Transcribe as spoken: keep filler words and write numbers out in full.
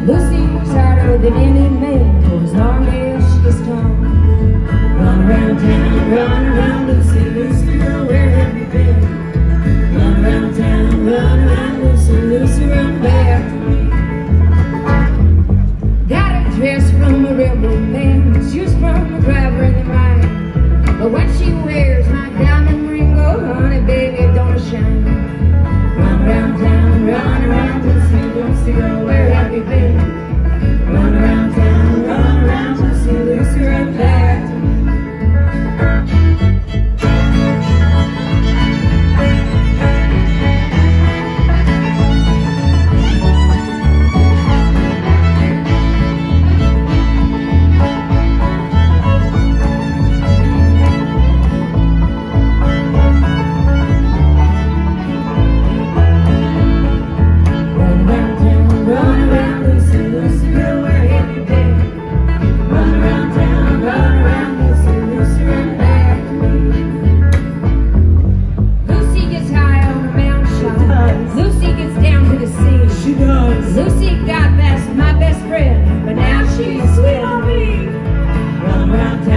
Lucy was harder than any man for as long as she was strong. Run around town, run around Lucy, Lucy girl, where have you been? Run around town, run around Lucy, Lucy, run back to me. Got a dress from a railroad man, shoes from a driver in the mine. But when she wears my diamond ring, oh honey, baby, don't shine. Run around town, run around Lucy, Lucy girl, where have you been? Run around town, run around Lucy, Lucy, run back to me. Lucy got best, my best friend, but now she's sweet on me. Run around town.